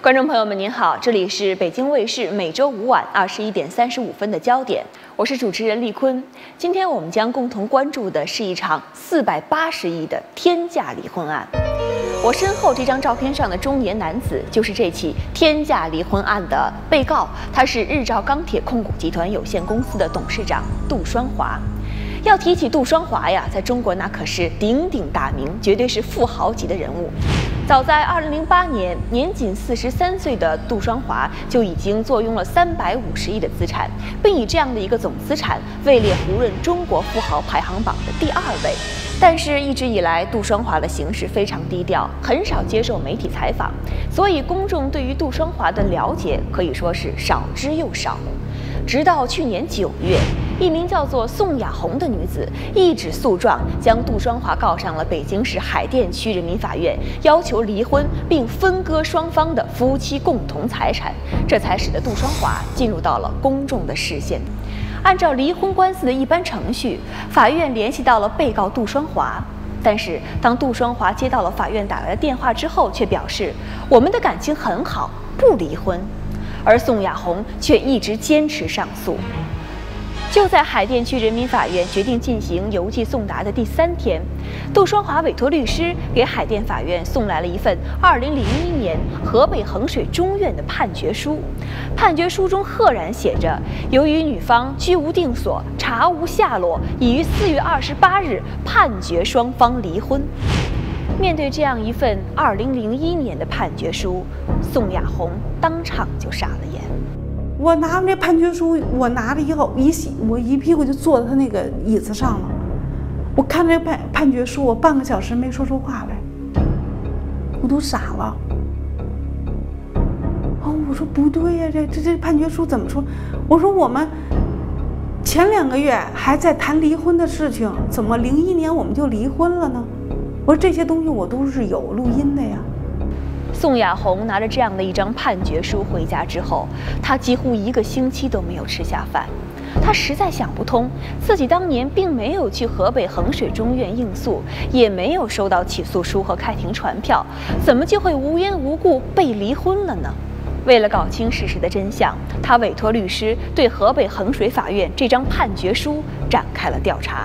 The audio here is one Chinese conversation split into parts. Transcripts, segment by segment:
观众朋友们，您好，这里是北京卫视每周五晚21:35的焦点，我是主持人丽坤。今天我们将共同关注的是一场480亿的天价离婚案。我身后这张照片上的中年男子，就是这起天价离婚案的被告，他是日照钢铁控股集团有限公司的董事长杜双华。要提起杜双华呀，在中国那可是鼎鼎大名，绝对是富豪级的人物。早在2008年，年仅43岁的杜双华就已经坐拥了350亿的资产，并以这样的一个总资产位列胡润中国富豪排行榜的第2位。但是，一直以来，杜双华的行事非常低调，很少接受媒体采访，所以公众对于杜双华的了解可以说是少之又少。直到去年9月，一名叫做宋亚红的女子一纸诉状将杜双华告上了北京市海淀区人民法院，要求离婚并分割双方的夫妻共同财产，这才使得杜双华进入到了公众的视线。按照离婚官司的一般程序，法院联系到了被告杜双华，但是当杜双华接到了法院打来的电话之后，却表示我们的感情很好，不离婚。而宋亚红却一直坚持上诉。就在海淀区人民法院决定进行邮寄送达的第3天，杜双华委托律师给海淀法院送来了一份2001年河北衡水中院的判决书。判决书中赫然写着，由于女方居无定所，查无下落，已于4月28日判决双方离婚。面对这样一份2001年的判决书，宋亚红当场就傻了眼。 我拿着这判决书，我拿着以后我一屁股就坐在他那个椅子上了。我看这判决书，我半个小时没说出话来，我都傻了。哦，我说不对呀，这判决书怎么说？我说我们前2个月还在谈离婚的事情，怎么01年我们就离婚了呢？我说这些东西我都是有录音的呀。 宋亚红拿着这样的一张判决书回家之后，她几乎1个星期都没有吃下饭。她实在想不通，自己当年并没有去河北衡水中院应诉，也没有收到起诉书和开庭传票，怎么就会无缘无故被离婚了呢？为了搞清事实的真相，她委托律师对河北衡水法院这张判决书展开了调查。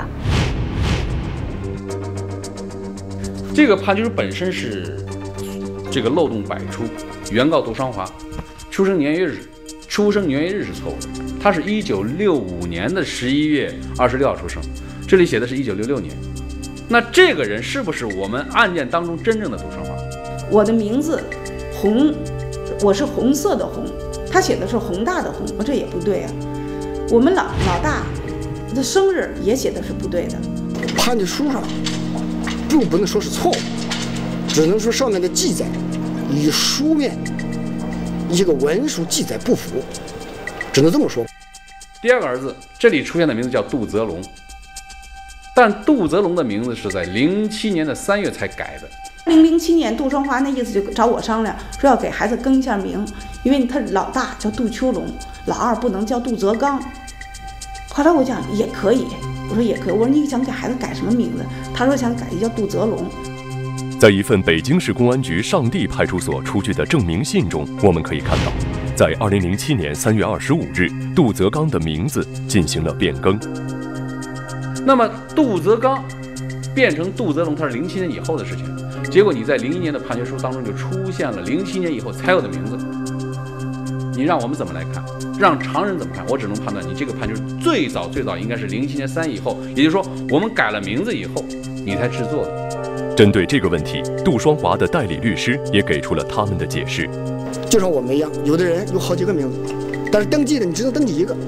这个判决书本身是这个漏洞百出，原告杜双华出生年月日是错误的，他是1965年的11月26号出生，这里写的是1966年。那这个人是不是我们案件当中真正的杜双华？ 我的名字红，我是红色的红，他写的是宏大的宏，这也不对啊。我们老大的生日也写的是不对的。 判决书上并不能说是错误，只能说上面的记载与书面一个文书记载不符，只能这么说。 第2个儿子这里出现的名字叫杜泽龙，但杜泽龙的名字是在07年的3月才改的。 2007年，杜双华那意思就找我商量，说要给孩子更一下名，因为他老大叫杜秋龙，老二不能叫杜泽刚。后来我讲也可以，我说也可以，我说你想给孩子改什么名字？他说想改叫杜泽龙。 在一份北京市公安局上地派出所出具的证明信中，我们可以看到，在2007年3月25日，杜泽刚的名字进行了变更。 那么杜泽刚变成杜泽龙，他是07年以后的事情。结果你在01年的判决书当中就出现了07年以后才有的名字，你让我们怎么来看？让常人怎么看？我只能判断你这个判决最早应该是07年3月以后，也就是说我们改了名字以后你才制作的。 针对这个问题，杜双华的代理律师也给出了他们的解释。 就像我们一样，有的人有好几个名字，但是登记的你只能登记一个。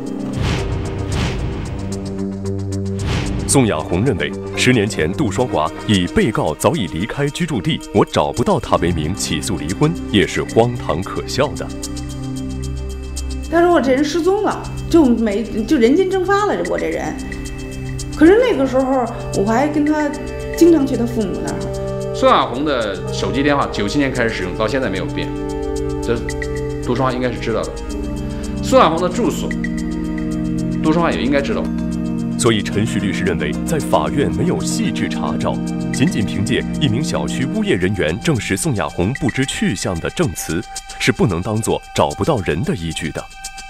宋亚红认为，10年前杜双华以被告早已离开居住地，我找不到他为名起诉离婚，也是荒唐可笑的。 他说我这人失踪了，就人间蒸发了，我这人。可是那个时候我还跟他经常去他父母那儿。 宋亚红的手机电话97年开始使用，到现在没有变，这杜双华应该是知道的。宋亚红的住所，杜双华也应该知道。 所以陈旭律师认为，在法院没有细致查找，仅仅凭借一名小区物业人员证实宋亚红不知去向的证词，是不能当作找不到人的依据的。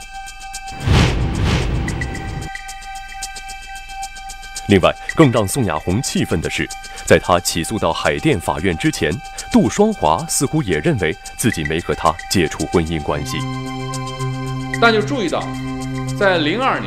另外，更让宋亚红气愤的是，在他起诉到海淀法院之前，杜双华似乎也认为自己没和他解除婚姻关系。 但就注意到，在2002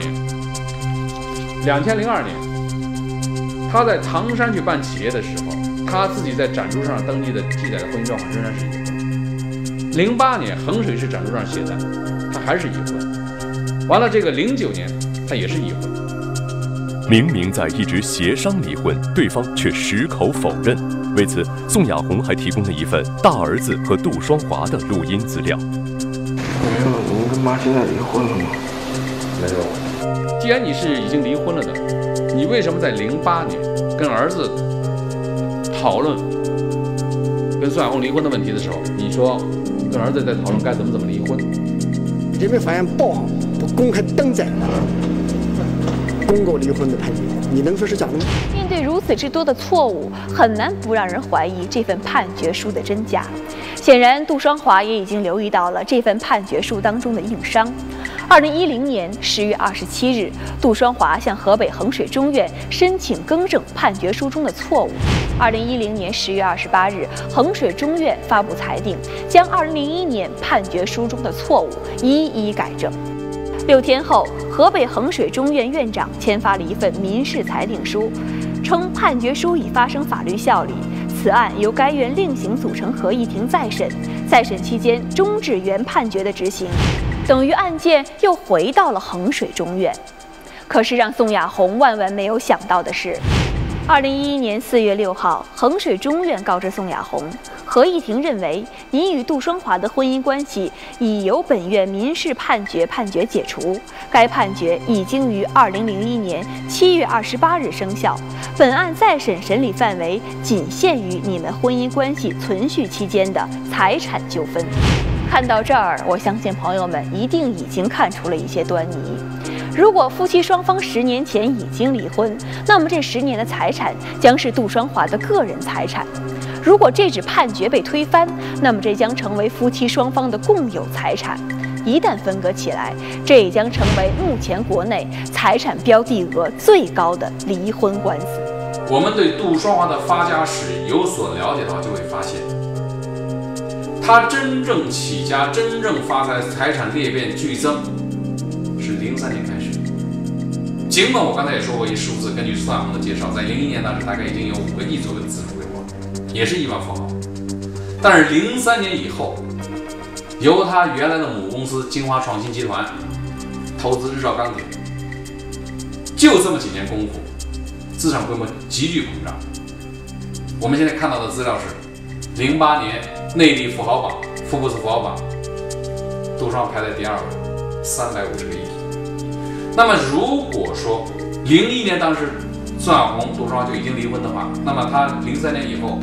年，他在唐山去办企业的时候，他自己在展书上登记的记载的婚姻状况仍然是已婚。08年衡水市展书上写的，他还是已婚。完了，这个09年他也是已婚。 明明在一直协商离婚，对方却矢口否认。为此，宋亚红还提供了一份大儿子和杜双华的录音资料。 没有，你跟妈现在离婚了吗？ 没有。既然你是已经离婚了的，你为什么在08年跟儿子讨论跟宋亚红离婚的问题的时候，你说跟儿子在讨论该怎么离婚？ 人民法院报上都公开登载了公告离婚的判决，你能说是假的吗？ 面对如此之多的错误，很难不让人怀疑这份判决书的真假。显然，杜双华也已经留意到了这份判决书当中的硬伤。2010年10月27日，杜双华向河北衡水中院申请更正判决书中的错误。2010年10月28日，衡水中院发布裁定，将2001年判决书中的错误一一改正。6天后，河北衡水中院院长签发了一份民事裁定书，称判决书已发生法律效力，此案由该院另行组成合议庭再审，在审期间终止原判决的执行，等于案件又回到了衡水中院。可是让宋亚红万万没有想到的是，2011年4月6号，衡水中院告知宋亚红，合议庭认为你与杜双华的婚姻关系已由本院民事判决解除，该判决已经于2001年7月28日生效。本案再审审理范围仅限于你们婚姻关系存续期间的财产纠纷。看到这儿，我相信朋友们一定已经看出了一些端倪。如果夫妻双方10年前已经离婚，那么这10年的财产将是杜双华的个人财产。如果这纸判决被推翻，那么这将成为夫妻双方的共有财产。一旦分割起来，这也将成为目前国内财产标的额最高的离婚官司。 我们对杜双华的发家史有所了解的话，就会发现，他真正起家、真正发财、财产裂变剧增是03年开始。尽管我刚才也说过一数字，根据宋亚红的介绍，在01年当时大概已经有5个亿左右的资产规模，也是亿万富豪。但是03年以后，由他原来的母公司京华创新集团投资日照钢铁，就这么几年功夫，资产规模急剧膨胀。我们现在看到的资料是08年内地富豪榜福布斯富豪榜，杜双华排在第2位，350个亿。那么如果说01年当时宋亚红、杜双华就已经离婚的话，那么他03年以后，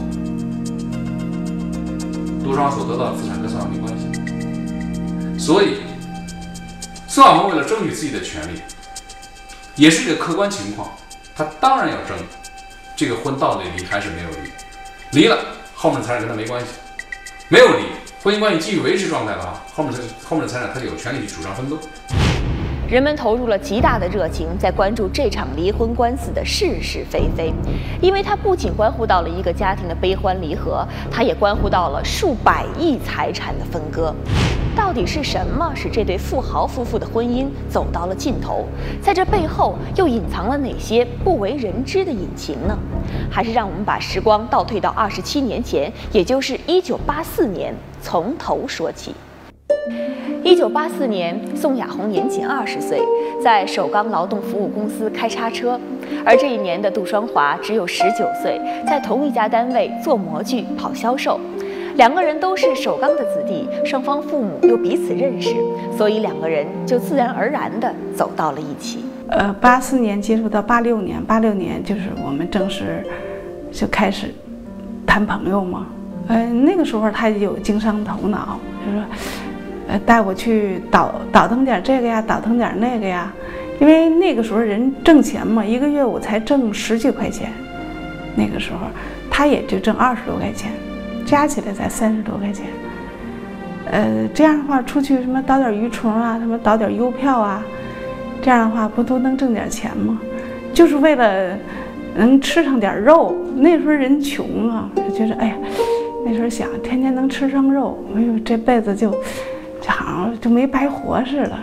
杜双华所得到的资产跟宋亚红没关系。所以宋亚红为了争取自己的权利，也是一个客观情况，他当然要争这个婚到底离还是没有离。离了，后面的财产跟他没关系；没有离，婚姻关系继续维持状态的话，后面的财产他有权利去主张分割。 人们投入了极大的热情，在关注这场离婚官司的是是非非，因为它不仅关乎到了一个家庭的悲欢离合，它也关乎到了数百亿财产的分割。到底是什么使这对富豪夫妇的婚姻走到了尽头？在这背后又隐藏了哪些不为人知的隐情呢？还是让我们把时光倒退到27年前，也就是1984年，从头说起。1984年，宋亚红年仅20岁，在首钢劳动服务公司开叉车，而这一年的杜双华只有19岁，在同一家单位做模具、跑销售。两个人都是首钢的子弟，双方父母又彼此认识，所以两个人就自然而然地走到了一起。 84年接触到86年，86年就是我们正式就开始谈朋友嘛。那个时候他有经商头脑，就说带我去倒腾点这个呀，倒腾点那个呀， 因为那个时候人挣钱嘛，一个月我才挣10几块钱，那个时候他也就挣20多块钱，加起来才30多块钱。这样的话出去什么倒点鱼虫啊，什么倒点邮票啊，这样的话不都能挣点钱吗？就是为了能吃上点肉。那时候人穷啊，就觉得哎呀，那时候想天天能吃上肉，哎呦，这辈子就好像就没白活似的。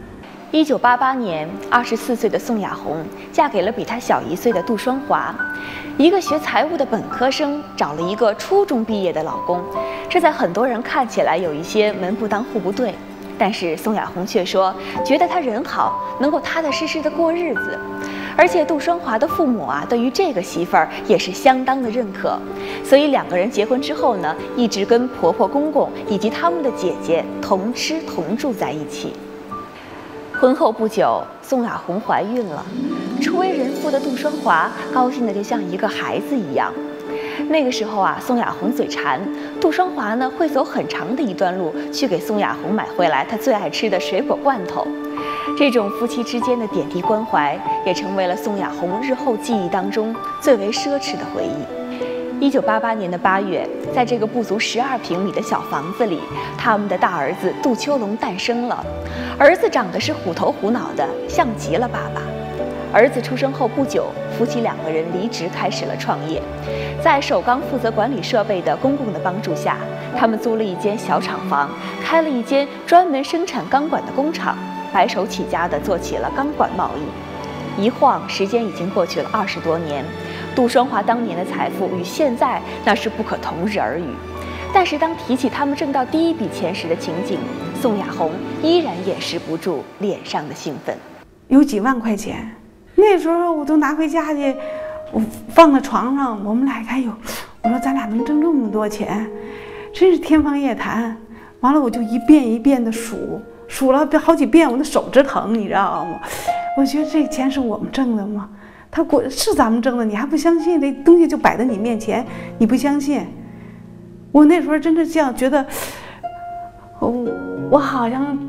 1988年，24岁的宋亚红嫁给了比她小1岁的杜双华，一个学财务的本科生找了一个初中毕业的老公，这在很多人看起来有一些门不当户不对，但是宋亚红却说觉得他人好，能够踏踏实实的过日子。而且杜双华的父母对于这个媳妇儿也是相当的认可，所以2个人结婚之后呢，一直跟婆婆公公以及他们的姐姐同吃同住在一起。婚后不久，宋亚红怀孕了，初为人父的杜双华高兴的就像一个孩子一样。那个时候宋亚红嘴馋，杜双华呢会走很长的一段路去给宋亚红买回来她最爱吃的水果罐头。这种夫妻之间的点滴关怀，也成为了宋亚红日后记忆当中最为奢侈的回忆。1988年的8月，在这个不足12平米的小房子里，他们的大儿子杜秋龙诞生了。儿子长得是虎头虎脑的，像极了爸爸。儿子出生后不久，夫妻2个人离职开始了创业。在首钢负责管理设备的公公的帮助下，他们租了一间小厂房，开了一间专门生产钢管的工厂，白手起家地做起了钢管贸易。一晃时间已经过去了20多年，杜双华当年的财富与现在那是不可同日而语。但是当提起他们挣到第一笔钱时的情景，宋亚红依然掩饰不住脸上的兴奋。 有几万块钱，那时候我都拿回家去，我放在床上，我们俩看有，我说咱俩能挣这么多钱，真是天方夜谭。完了我就一遍一遍的数了好几遍，我的手直疼，你知道吗？我觉得这钱是我们挣的吗？他是咱们挣的，你还不相信？这东西就摆在你面前，你不相信？我那时候真的这样觉得，我好像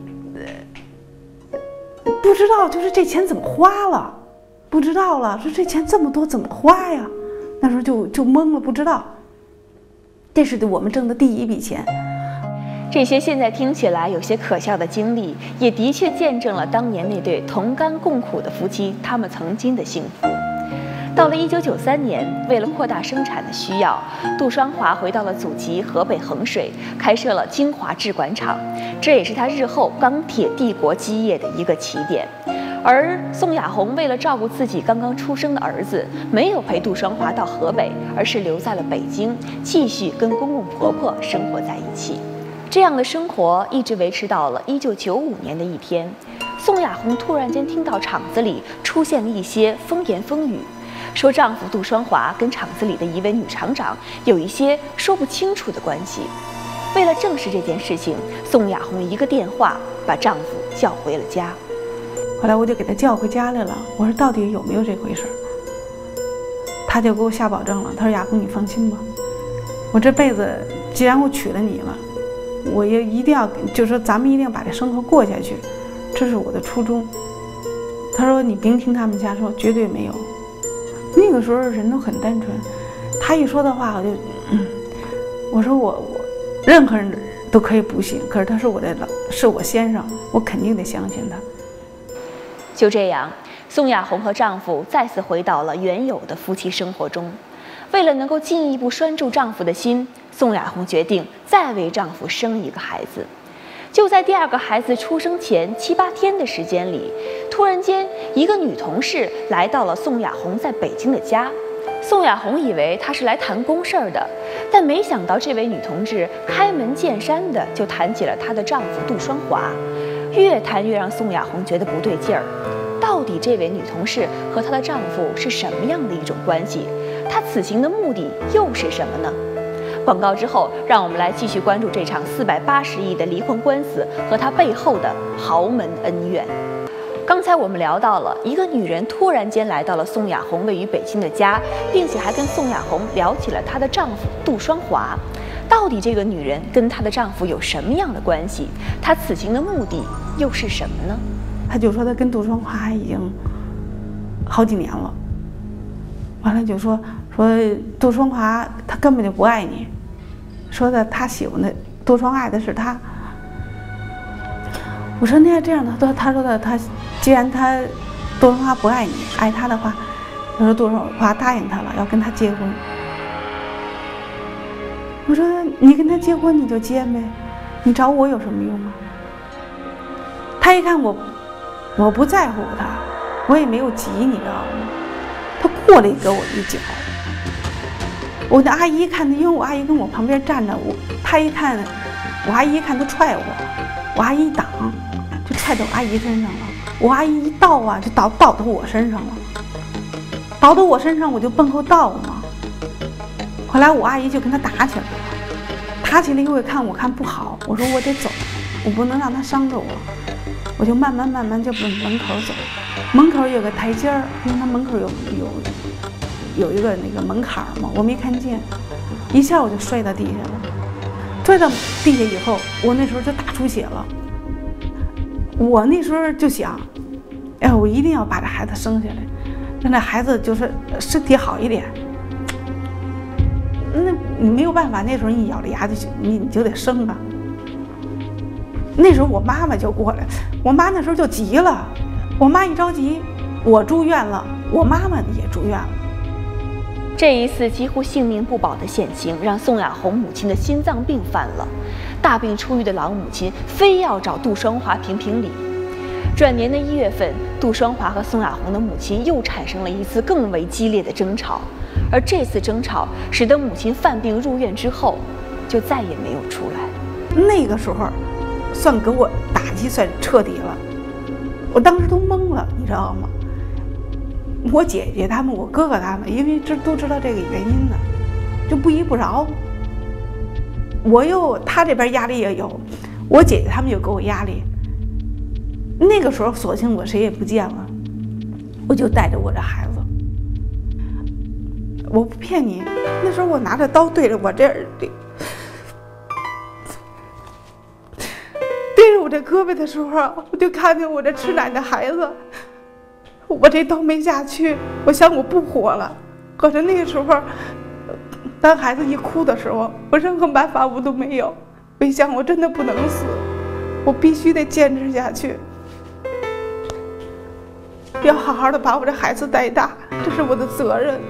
不知道，就是这钱怎么花了，不知道了。说这钱这么多怎么花呀？那时候就懵了，不知道。这是我们挣的第一笔钱。 这些现在听起来有些可笑的经历，也的确见证了当年那对同甘共苦的夫妻他们曾经的幸福。到了1993年，为了扩大生产的需要，杜双华回到了祖籍河北衡水，开设了京华制管厂，这也是他日后钢铁帝国基业的一个起点。而宋亚红为了照顾自己刚刚出生的儿子，没有陪杜双华到河北，而是留在了北京，继续跟公公婆婆生活在一起。这样的生活一直维持到了1995年的一天，宋亚红突然间听到厂子里出现了一些风言风语，说丈夫杜双华跟厂子里的一位女厂长有一些说不清楚的关系。为了证实这件事情，宋亚红一个电话把丈夫叫回了家。 后来我就给他叫回家来了，我说到底有没有这回事？他就给我下保证了，他说亚红你放心吧，我这辈子既然我娶了你了，我也一定要，就是说咱们一定要把这生活过下去，这是我的初衷。他说你别听他们家说，绝对没有。那个时候人都很单纯，他一说的话我就我说我任何人都可以不信，可是他是我先生，我肯定得相信他。 就这样，宋亚红和丈夫再次回到了原有的夫妻生活中。为了能够进一步拴住丈夫的心，宋亚红决定再为丈夫生一个孩子。就在第2个孩子出生前7、8天的时间里，突然间一个女同事来到了宋亚红在北京的家。宋亚红以为她是来谈公事的，但没想到这位女同志开门见山的就谈起了她的丈夫杜双华，越谈越让宋亚红觉得不对劲儿。到底这位女同事和她的丈夫是什么样的一种关系？她此行的目的又是什么呢？广告之后，让我们来继续关注这场480亿的离婚官司和它背后的豪门恩怨。刚才我们聊到了一个女人突然间来到了宋亚红位于北京的家，并且还跟宋亚红聊起了她的丈夫杜双华。到底这个女人跟她的丈夫有什么样的关系？她此行的目的又是什么呢？ 他就说他跟杜双华已经好几年了。完了就说杜双华他根本就不爱你，说的他喜欢的杜双爱的是他。我说那要这样的，他说的他既然他杜双华不爱你，爱他的话，他说杜双华答应他了要跟他结婚。我说你跟他结婚你就结呗，你找我有什么用啊？他一看我不在乎他，我也没有急，你知道吗？他过来给我一脚。我的阿姨一看，因为我阿姨跟我旁边站着，他一看，我阿姨一看他踹我阿姨一挡，就踹到我阿姨身上了。我阿姨一倒啊，就倒到我身上了，倒到我身上，我就奔后倒嘛。后来我阿姨就跟他打起来了，打起来以后我看不好，我说我得走，我不能让他伤着我，我就慢慢就奔门口走。门口有个台阶儿，因为他门口有一个那个门槛嘛，我没看见，一下我就摔到地下了。摔到地下以后，我那时候就大出血了。我那时候就想，哎，我一定要把这孩子生下来，让这孩子就是身体好一点。那你没有办法，那时候你咬着牙你就得生啊。那时候我妈妈就过来，我妈那时候就急了。我妈一着急，我住院了，我妈妈也住院了。 这一次几乎性命不保的险情，让宋亚红母亲的心脏病犯了。大病初愈的老母亲非要找杜双华评评理。转年的1月份，杜双华和宋亚红的母亲又产生了一次更为激烈的争吵，而这次争吵使得母亲犯病入院之后，就再也没有出来。 那个时候，算给我打击算彻底了。我当时都懵了，你知道吗？我姐姐他们，我哥哥他们，因为都知道这个原因呢，就不依不饶。他这边压力也有，我姐姐他们又给我压力。那个时候，索性我谁也不见了，我就带着我这孩子。我不骗你，那时候我拿着刀对着我这儿对着我这胳膊的时候，我就看见我这吃奶的孩子，我这刀没下去，我想我不活了。可是那个时候，当孩子一哭的时候，我任何办法我都没有。我一想，我真的不能死，我必须得坚持下去，要好好的把我这孩子带大，这是我的责任。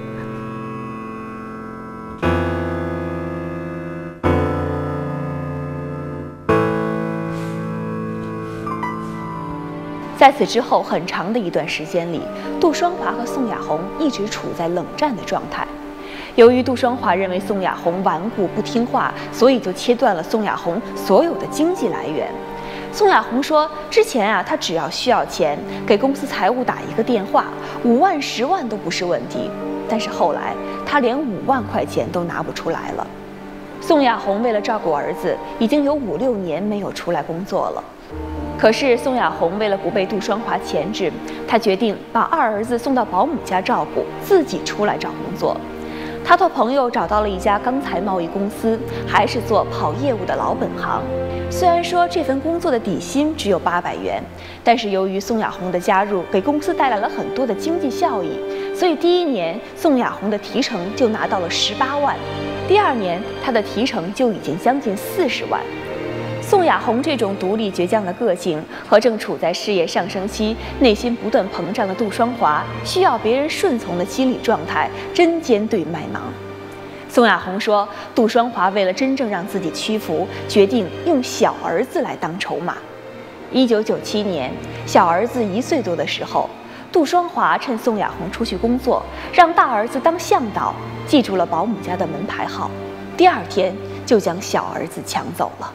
在此之后很长的一段时间里，杜双华和宋亚红一直处在冷战的状态。由于杜双华认为宋亚红顽固不听话，所以就切断了宋亚红所有的经济来源。宋亚红说，之前他只要需要钱，给公司财务打一个电话，5万10万都不是问题。但是后来他连5万块钱都拿不出来了。宋亚红为了照顾儿子，已经有5、6年没有出来工作了。可是宋亚红为了不被杜双华钳制，她决定把2儿子送到保姆家照顾，自己出来找工作。她托朋友找到了一家钢材贸易公司，还是做跑业务的老本行。虽然说这份工作的底薪只有800元，但是由于宋亚红的加入，给公司带来了很多的经济效益，所以第1年宋亚红的提成就拿到了18万，第2年她的提成就已经将近40万。宋亚红这种独立倔强的个性和正处在事业上升期、内心不断膨胀的杜双华需要别人顺从的心理状态，针尖对麦芒。宋亚红说，杜双华为了真正让自己屈服，决定用小儿子来当筹码。1997年，小儿子1岁多的时候，杜双华趁宋亚红出去工作，让大儿子当向导，记住了保姆家的门牌号，第2天就将小儿子抢走了。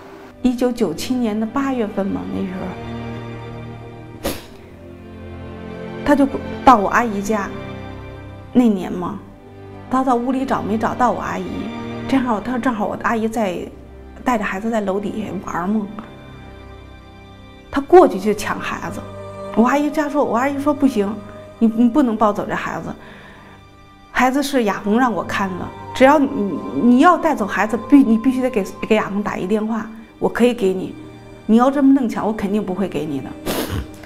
1997年的8月份嘛，那时候他就到我阿姨家。那年嘛，他到屋里找没找到我阿姨，正好我阿姨在带着孩子在楼底下玩嘛，他过去就抢孩子。我阿姨说不行，你不能抱走这孩子，孩子是亚红让我看的，只要你要带走孩子，你必须得给亚红打一电话。我可以给你，你要这么弄抢，我肯定不会给你的。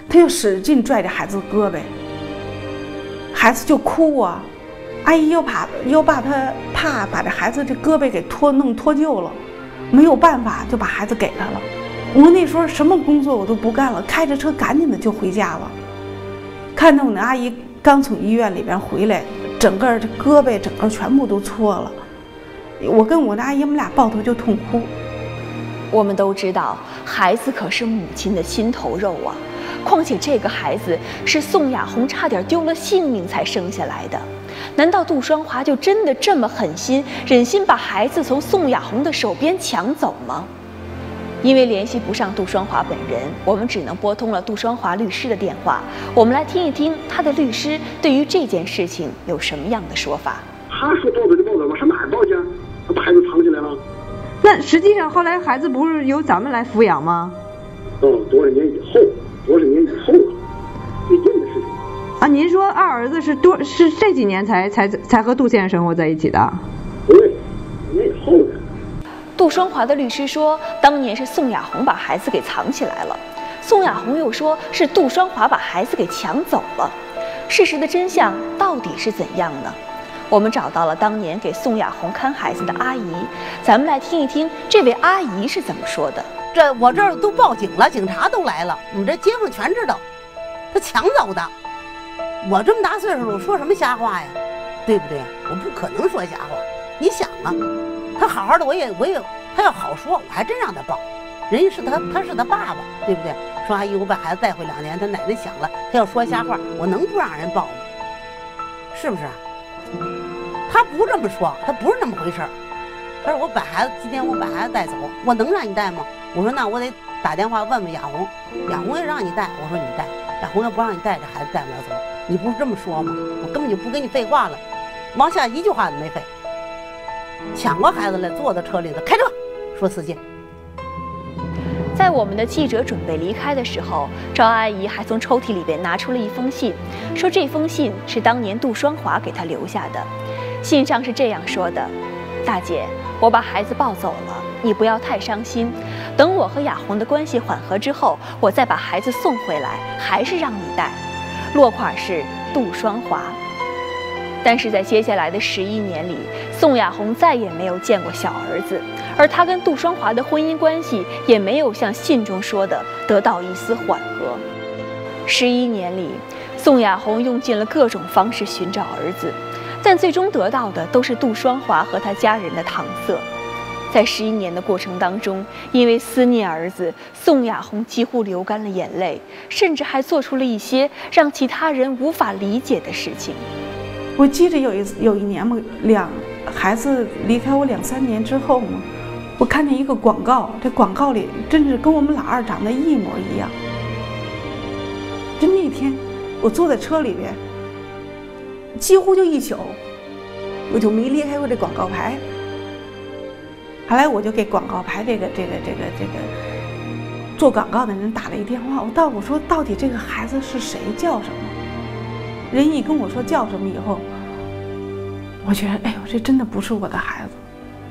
他就使劲拽着孩子胳膊，孩子就哭啊。阿姨又怕他把这孩子这胳膊给弄脱臼了，没有办法就把孩子给他了。我那时候什么工作我都不干了，开着车赶紧的就回家了。看到我那阿姨刚从医院里边回来，整个这胳膊整个全部都搓了，我跟我那阿姨我们俩抱头就痛哭。 我们都知道，孩子可是母亲的心头肉啊，况且这个孩子是宋亚红差点丢了性命才生下来的。难道杜双华就真的这么狠心，忍心把孩子从宋亚红的手边抢走吗？因为联系不上杜双华本人，我们只能拨通了杜双华律师的电话。我们来听一听他的律师对于这件事情有什么样的说法。 他说报警就报警，我上哪儿报去？他把孩子藏起来了。 那实际上后来孩子不是由咱们来抚养吗？ 多少年以后了，最近的事情。 啊，您说二儿子是这几年才和杜先生生活在一起的？ 对，年以后的。 杜双华的律师说，当年是宋亚红把孩子给藏起来了，宋亚红又说是杜双华把孩子给抢走了。事实的真相到底是怎样呢？我们找到了当年给宋亚红看孩子的阿姨，咱们来听一听这位阿姨是怎么说的。 我这儿都报警了，警察都来了，我们这街坊全知道，他抢走的。我这么大岁数了，我说什么瞎话呀？对不对？我不可能说瞎话。你想啊，他好好的，我也，他要好说，我还真让他报。人家是他是他爸爸，对不对？说阿姨，我把孩子带回2年，他奶奶想了，他要说瞎话，我能不让人报吗？是不是？他不这么说，他不是那么回事儿。他说今天我把孩子带走，我能让你带吗？我说那我得打电话问问亚红，亚红要让你带，我说你带，亚红要不让你带，这孩子带不了走。你不是这么说吗？我根本就不跟你废话了，往下一句话都没废。抢过孩子来，坐到车里头，开车，说4件。 在我们的记者准备离开的时候，赵阿姨还从抽屉里边拿出了一封信，说这封信是当年杜双华给她留下的。信上是这样说的：大姐，我把孩子抱走了，你不要太伤心。等我和亚红的关系缓和之后，我再把孩子送回来，还是让你带。落款是杜双华。但是在接下来的11年里，宋亚红再也没有见过小儿子，而她跟杜双华的婚姻关系也没有像信中说的得到一丝缓和。11年里，宋亚红用尽了各种方式寻找儿子，但最终得到的都是杜双华和他家人的搪塞。在11年的过程当中，因为思念儿子，宋亚红几乎流干了眼泪，甚至还做出了一些让其他人无法理解的事情。 我记得有一年嘛，孩子离开我2、3年之后嘛，我看见一个广告，这广告里真是跟我们老二长得一模一样。就那天，我坐在车里边，几乎就一宿，我就没离开过这广告牌。后来我就给广告牌这个做广告的人打了一电话，我说到底这个孩子是谁，叫什么？人一跟我说叫什么以后，我觉得哎呦，这真的不是我的孩子。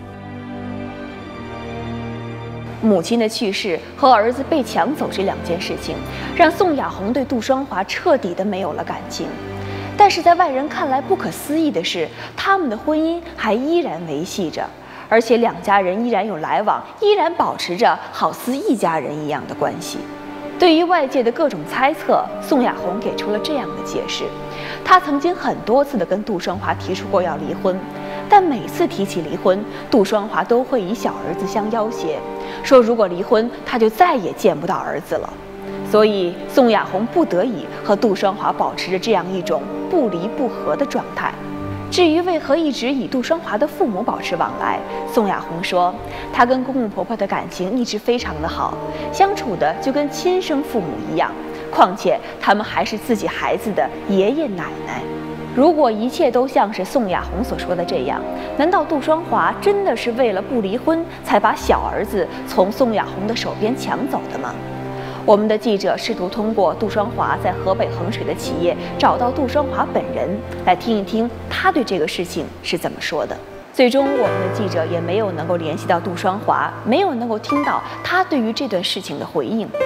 母亲的去世和儿子被抢走这2件事情，让宋亚红对杜双华彻底的没有了感情。但是在外人看来不可思议的是，他们的婚姻还依然维系着，而且2家人依然有来往，依然保持着好似一家人一样的关系。对于外界的各种猜测，宋亚红给出了这样的解释：她曾经很多次的跟杜双华提出过要离婚，但每次提起离婚，杜双华都会以小儿子相要挟，说如果离婚，她就再也见不到儿子了。所以宋亚红不得已和杜双华保持着这样一种不离不合的状态。至于为何一直与杜双华的父母保持往来，宋亚红说，她跟公公婆婆的感情一直非常的好，相处的就跟亲生父母一样，况且他们还是自己孩子的爷爷奶奶。如果一切都像是宋亚红所说的这样，难道杜双华真的是为了不离婚才把小儿子从宋亚红的手边抢走的吗？我们的记者试图通过杜双华在河北衡水的企业找到杜双华本人，来听一听他对这个事情是怎么说的。最终我们的记者也没有能够联系到杜双华，没有能够听到他对于这段事情的回应。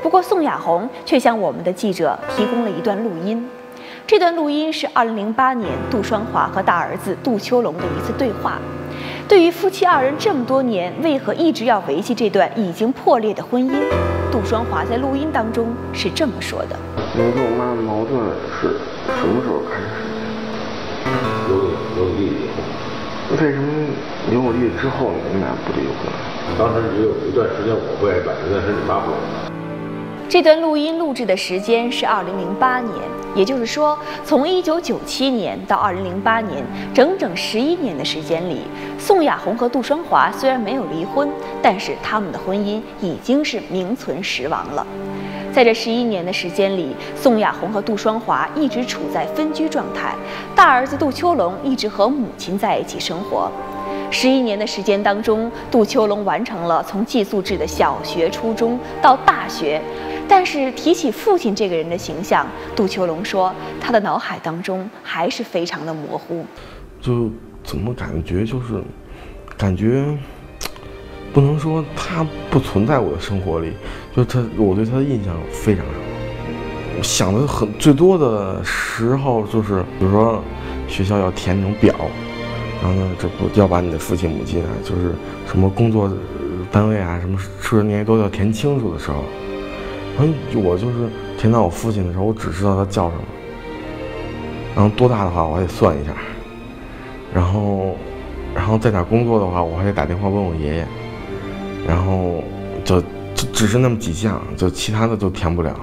不过宋亚红却向我们的记者提供了一段录音。这段录音是2008年杜双华和大儿子杜秋龙的一次对话。对于夫妻二人这么多年为何一直要维系这段已经破裂的婚姻，杜双华在录音当中是这么说的： 你跟我妈矛盾是什么时候开始？ 有弟弟以后。 为什么有我弟弟之后你们俩不离婚？ 当时只有一段时间我不爱办，一段时间你妈不爱办。 这段录音录制的时间是2008年，也就是说，从1997年到2008年，整整11年的时间里，宋亚红和杜双华虽然没有离婚，但是他们的婚姻已经是名存实亡了。在这11年的时间里，宋亚红和杜双华一直处在分居状态，大儿子杜秋龙一直和母亲在一起生活。11年的时间当中，杜秋龙完成了从寄宿制的小学、初中到大学，但是提起父亲这个人的形象，杜秋龙说他的脑海当中还是非常的模糊。 就怎么感觉就是感觉不能说他不存在我的生活里，就我对他的印象非常少。我想的最多的时候就是，比如说学校要填那种表，然后呢，这不要把你的父亲母亲啊，就是什么工作单位啊，什么出生年月都要填清楚的时候，然后我就是填到我父亲的时候，我只知道他叫什么，然后多大的话我还得算一下，然后在哪工作的话，我还得打电话问我爷爷，然后就只是那么几项，就其他的就填不了。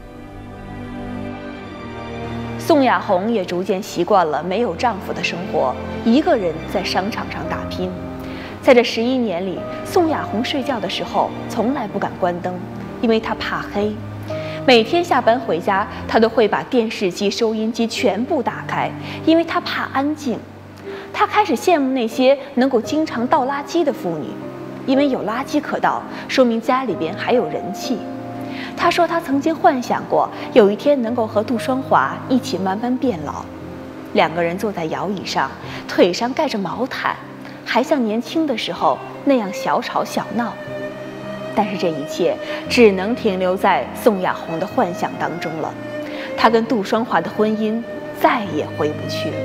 宋亚红也逐渐习惯了没有丈夫的生活，一个人在商场上打拼。在这11年里，宋亚红睡觉的时候从来不敢关灯，因为她怕黑。每天下班回家，她都会把电视机、收音机全部打开，因为她怕安静。她开始羡慕那些能够经常倒垃圾的妇女，因为有垃圾可倒，说明家里边还有人气。她说她曾经幻想过有一天能够和杜双华一起慢慢变老，两个人坐在摇椅上，腿上盖着毛毯，还像年轻的时候那样小吵小闹。但是这一切只能停留在宋亚红的幻想当中了，她跟杜双华的婚姻再也回不去了。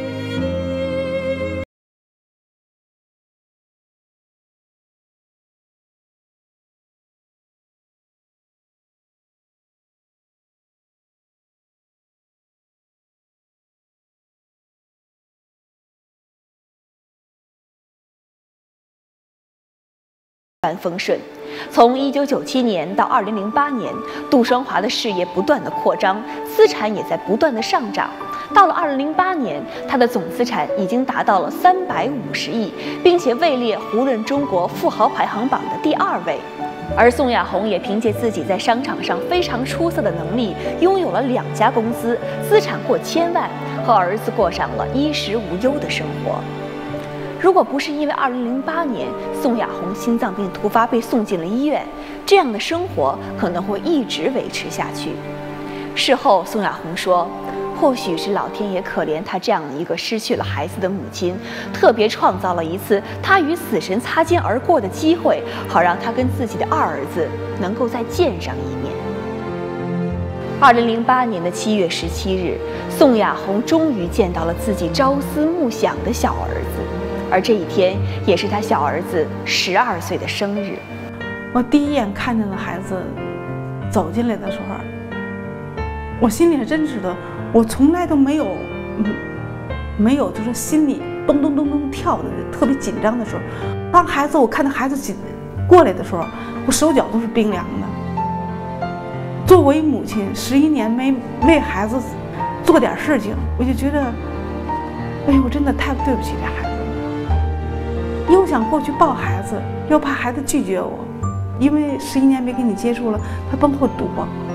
风顺，从1997年到2008年，杜双华的事业不断的扩张，资产也在不断的上涨。到了2008年，他的总资产已经达到了350亿，并且位列胡润中国富豪排行榜的第2位。而宋亚红也凭借自己在商场上非常出色的能力，拥有了2家公司，资产过1000万，和儿子过上了衣食无忧的生活。如果不是因为2008年宋亚红心脏病突发被送进了医院，这样的生活可能会一直维持下去。事后，宋亚红说，或许是老天爷可怜她这样一个失去了孩子的母亲，特别创造了一次她与死神擦肩而过的机会，好让她跟自己的2儿子能够再见上一面。2008年的7月17日，宋亚红终于见到了自己朝思暮想的小儿子。而这一天也是他小儿子12岁的生日。 我第一眼看见了孩子走进来的时候，我心里是真知道，我从来都没有就是心里咚咚咚咚跳的特别紧张的时候。当我看到孩子过来的时候，我手脚都是冰凉的。作为母亲，11年没为孩子做点事情，我就觉得，哎呦，我真的太对不起这孩子。又想过去抱孩子，又怕孩子拒绝我，因为11年没跟你接触了，他帮我躲。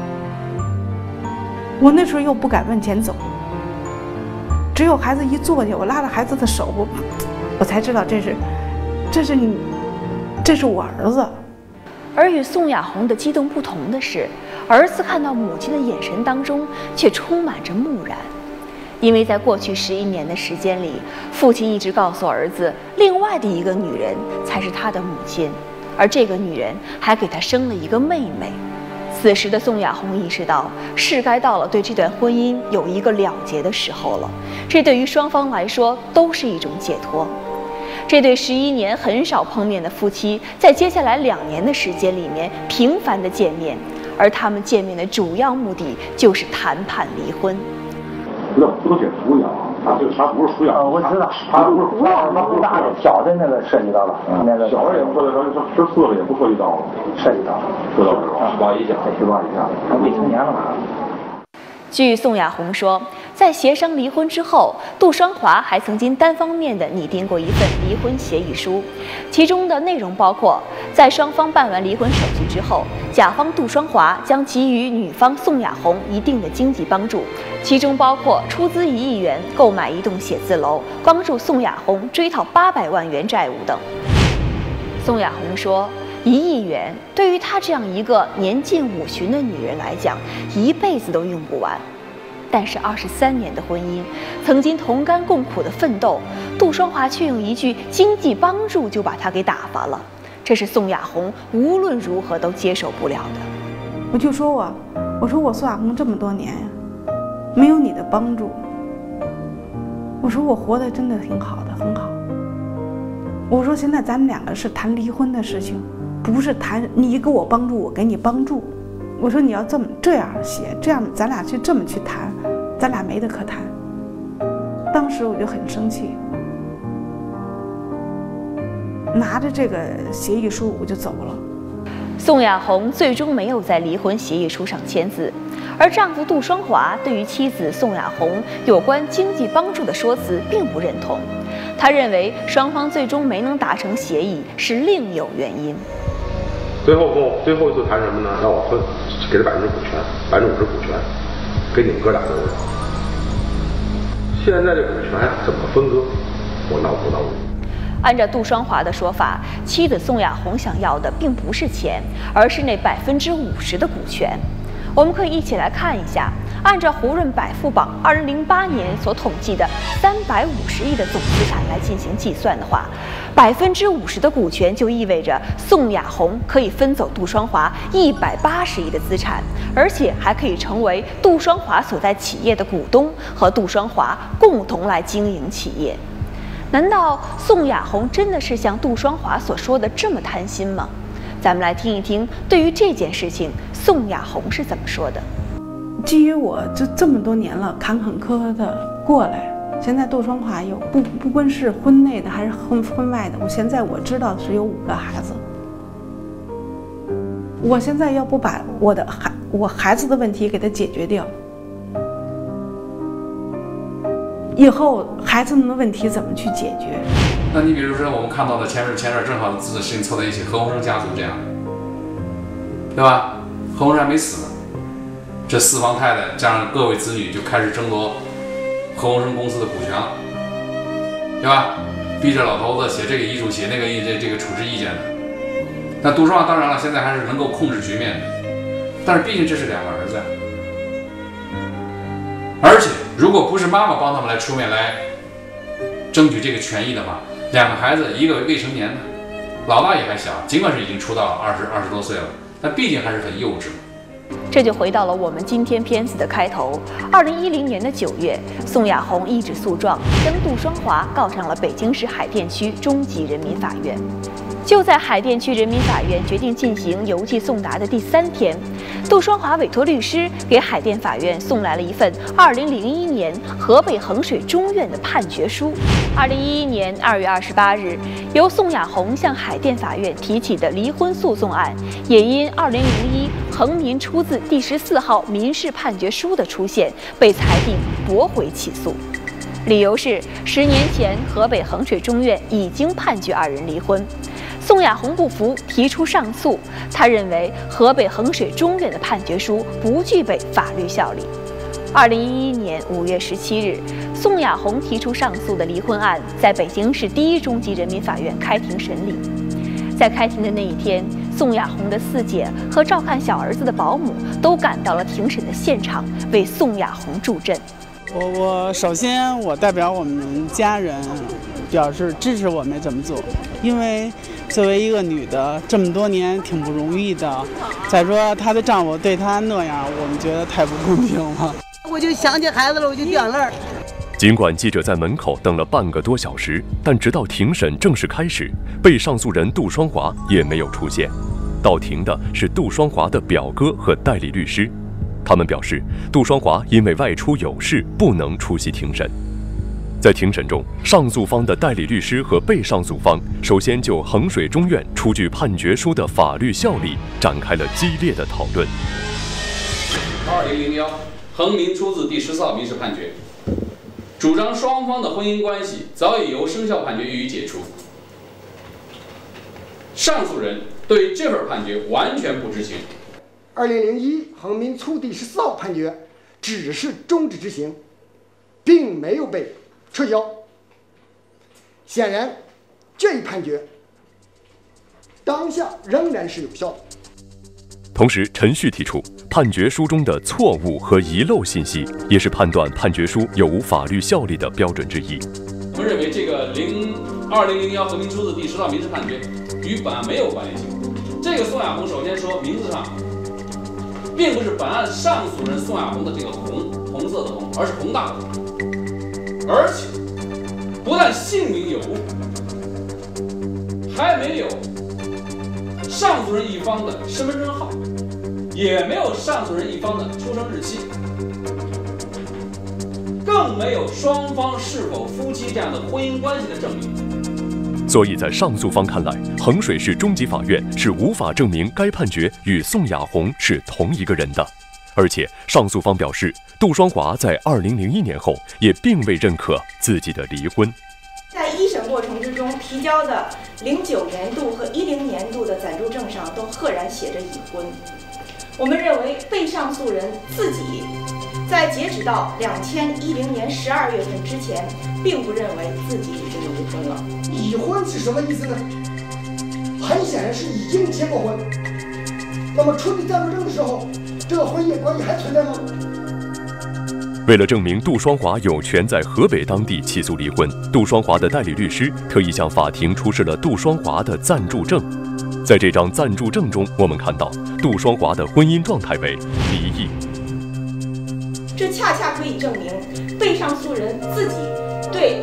我那时候又不敢往前走，只有孩子一坐下，我拉着孩子的手，我才知道这是我儿子。 而与宋亚红的激动不同的是，儿子看到母亲的眼神当中却充满着木然。因为在过去11年的时间里，父亲一直告诉儿子，另外的一个女人才是他的母亲，而这个女人还给他生了一个妹妹。 此时的宋亚红意识到，是该到了对这段婚姻有一个了结的时候了。这对于双方来说都是一种解脱。这对11年很少碰面的夫妻，在接下来2年的时间里面频繁的见面，而他们见面的主要目的就是谈判离婚。 那不都写抚养？他不是抚养。我知道，他不是抚养，那大的小的那个涉及到了，那个小的也不涉及到，14个也不涉及到了，涉及到是吧？18以下，18以下，他未成年了嘛。 据宋亚红说，在协商离婚之后，杜双华还曾经单方面地拟定过一份离婚协议书，其中的内容包括，在双方办完离婚手续之后，甲方杜双华将给予女方宋亚红一定的经济帮助，其中包括出资1亿元购买一栋写字楼，帮助宋亚红追讨800万元债务等。宋亚红说，1亿元对于她这样一个年近50的女人来讲，一辈子都用不完。但是23年的婚姻，曾经同甘共苦的奋斗，杜双华却用一句经济帮助就把她给打发了，这是宋亚红无论如何都接受不了的。 我就说我说我宋亚红这么多年呀，没有你的帮助，我说我活得真的挺好的，很好。我说现在咱们2个是谈离婚的事情，不是谈你给我帮助，我给你帮助。我说你要这样写，这样咱俩这么去谈，咱俩没得可谈。当时我就很生气，拿着这个协议书我就走了。 宋亚红最终没有在离婚协议书上签字，而丈夫杜双华对于妻子宋亚红有关经济帮助的说辞并不认同，他认为双方最终没能达成协议是另有原因。 最后一次谈什么呢？让我分，给他50%股权，50%股权，给你们哥俩都有。现在这股权怎么分割，我闹不闹？ 按照杜双华的说法，妻子宋亚红想要的并不是钱，而是那50%的股权。我们可以一起来看一下，按照胡润百富榜2008年所统计的350亿的总资产来进行计算的话，50%的股权就意味着宋亚红可以分走杜双华180亿的资产，而且还可以成为杜双华所在企业的股东，和杜双华共同来经营企业。难道宋亚红真的是像杜双华所说的这么贪心吗？咱们来听一听，对于这件事情，宋亚红是怎么说的。 基于我这么多年了，坎坎坷坷的过来，现在杜双华有不管是婚内的还是婚外的，现在我知道是有5个孩子。我现在要不把我孩子的问题给他解决掉，以后孩子们的问题怎么去解决？ 那你比如说我们看到的前阵正好事情凑在一起，何鸿燊家族这样，对吧？何鸿燊还没死呢，这4房太太加上各位子女就开始争夺何鸿燊公司的股权了，对吧？逼着老头子写这个遗嘱，写那个这个处置意见的。那杜双华当然了，现在还是能够控制局面的，但是毕竟这是2个儿子呀。而且如果不是妈妈帮他们来出面来争取这个权益的话，2个孩子，一个未成年的，老大也还小，尽管是已经出道了20多岁了，但毕竟还是很幼稚。 这就回到了我们今天片子的开头。2010年的9月，宋亚红一纸诉状将杜双华告上了北京市海淀区中级人民法院。就在海淀区人民法院决定进行邮寄送达的第3天，杜双华委托律师给海淀法院送来了一份2001年河北衡水中院的判决书。2011年2月28日，由宋亚红向海淀法院提起的离婚诉讼案，也因2001衡民出自第14号民事判决书的出现，被裁定驳回起诉。理由是10年前河北衡水中院已经判决2人离婚。宋亚红不服，提出上诉。他认为河北衡水中院的判决书不具备法律效力。2011年5月17日，宋亚红提出上诉的离婚案在北京市第1中级人民法院开庭审理。在开庭的那一天，宋亚红的4姐和照看小儿子的保姆都赶到了庭审的现场，为宋亚红助阵。 我首先我代表我们家人表示支持我们这么做，因为作为一个女的这么多年挺不容易的，再说她的丈夫对她那样，我们觉得太不公平了。 我就想起孩子了，我就掉泪儿。 尽管记者在门口等了半个多小时，但直到庭审正式开始，被上诉人杜双华也没有出现。到庭的是杜双华的表哥和代理律师，他们表示杜双华因为外出有事不能出席庭审。在庭审中，上诉方的代理律师和被上诉方首先就衡水中院出具判决书的法律效力展开了激烈的讨论。 2001衡民出自第14号民事判决，主张双方的婚姻关系早已由生效判决予以解除。上诉人对这份判决完全不知情。 2001衡民初第14号判决只是终止执行，并没有被撤销。显然，这一判决当下仍然是有效的。 同时，陈旭提出，判决书中的错误和遗漏信息也是判断判决书有无法律效力的标准之一。 我们认为这个2001衡民出自第10号民事判决与本案没有关联性。这个宋亚红首先说名字上并不是本案上诉人宋亚红的这个红色的红，而是宏大的宏，而且不但姓名有误，还没有上诉人一方的身份证号，也没有上诉人一方的出生日期，更没有双方是否夫妻这样的婚姻关系的证明。 所以在上诉方看来，衡水市中级法院是无法证明该判决与宋亚红是同一个人的。而且上诉方表示，杜双华在2001年后也并未认可自己的离婚。 在一审过程之中提交的09年度和10年度的暂住证上都赫然写着已婚。我们认为被上诉人自己在截止到2010年12月份之前，并不认为自己已经离婚了。 已婚是什么意思呢？很显然是已经结过婚。那么出具暂住证的时候，这个婚姻关系还存在吗？ 为了证明杜双华有权在河北当地起诉离婚，杜双华的代理律师特意向法庭出示了杜双华的暂住证。在这张暂住证中，我们看到杜双华的婚姻状态为离异。 这恰恰可以证明被上诉人自己对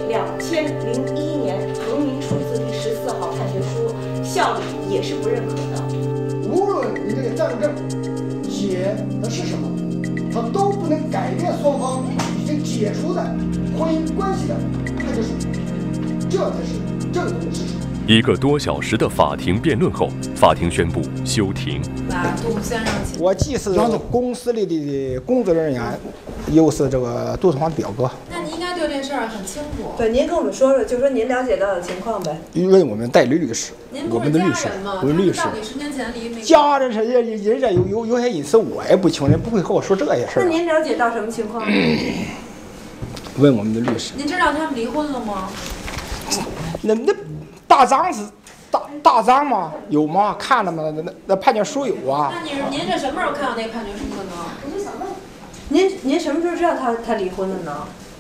2001年衡民出自第14号判决书效力也是不认可的。 无论你这个暂住证写的是什么，它都不能改变双方已经解除的婚姻关系的判决书，这才是正统事实。 1个多小时的法庭辩论后，法庭宣布休庭。 杜先生， 我既是公司里的工作人员，又是这个杜双华的表哥。 那您应该对这事儿很清楚。 对，您跟我们说说，就说您了解到的情况呗。 问我们代理律师，我们的律师，我们律师。 到底10年前离没？ 家人是人家有些隐私，我也不清，人不会和我说这些事儿。 那您了解到什么情况？ 问我们的律师。 您知道他们离婚了吗？ 那大章是大章吗？有吗？看了吗？那判决书有啊。 那您这什么时候看到那判决书的呢？ 我就想问，您什么时候知道他离婚了呢？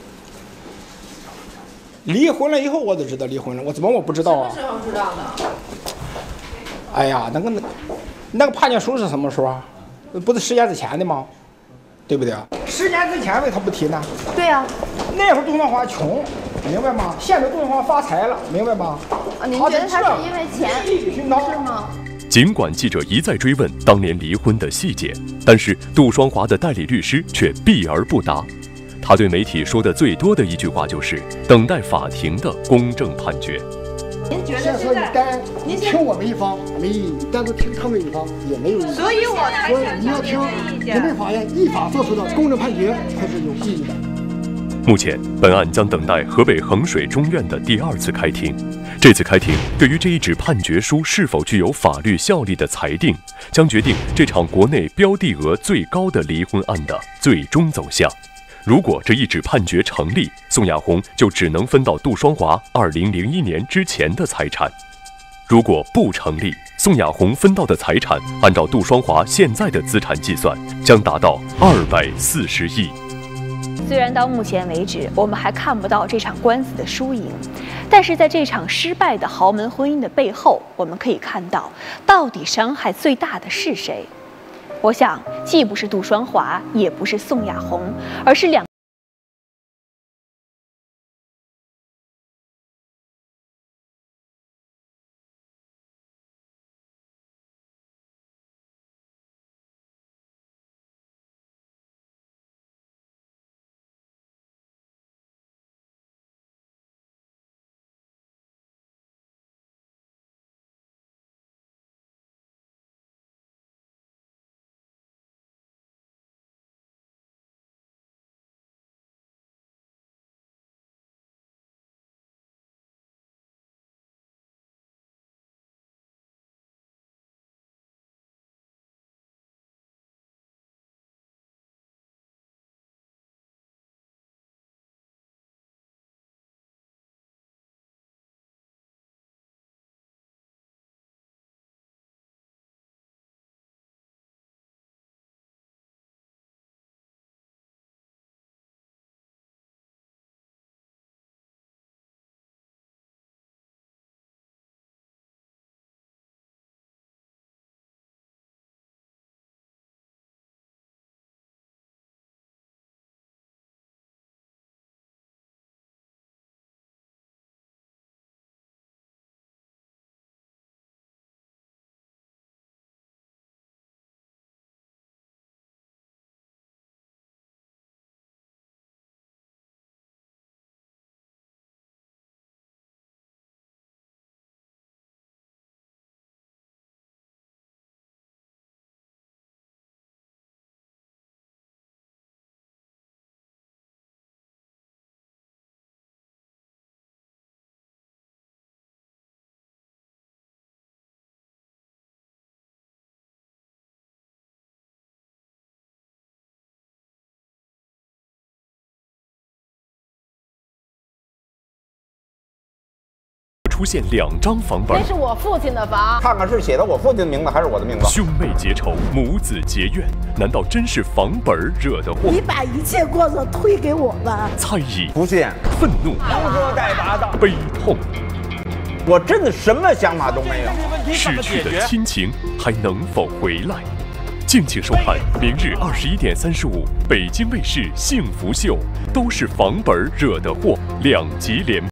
离婚了以后我就知道离婚了，我不知道啊？ 什么时候知道的？ 哎呀，那个判决书是什么时候啊？不是10年之前的吗？对不对？10年之前为他不提呢？ 对呀、 那会儿杜双华穷，明白吗？现在杜双华发财了，明白吗？ 您觉得他是因为钱是吗？ 尽管记者一再追问当年离婚的细节，但是杜双华的代理律师却避而不答。他对媒体说的最多的一句话就是等待法庭的公正判决。 您觉得现在你单听我们一方没意义，单独听他们一方也没有意义。 所以我才所以你要听人民法院依法作出的公正判决才是有意义的。 目前，本案将等待河北衡水中院的第2次开庭。这次开庭对于这一纸判决书是否具有法律效力的裁定，将决定这场国内标的额最高的离婚案的最终走向。如果这一纸判决成立，宋亚红就只能分到杜双华2001年之前的财产；如果不成立，宋亚红分到的财产按照杜双华现在的资产计算，将达到240亿。 虽然到目前为止我们还看不到这场官司的输赢，但是在这场失败的豪门婚姻的背后，我们可以看到，到底伤害最大的是谁？我想，既不是杜双华，也不是宋亚红，而是两。 出现2张房本， 那是我父亲的房。 看看是写的我父亲的名字还是我的名字？ 兄妹结仇，母子结怨，难道真是房本惹的祸？ 你把一切过错推给我们。 猜疑、 不信、 愤怒、 胡说带拔的悲痛， 我真的什么想法都没有。 逝去的亲情还能否回来？敬请收看明日21点35，北京卫视《幸福秀》，都是房本惹的祸，2集连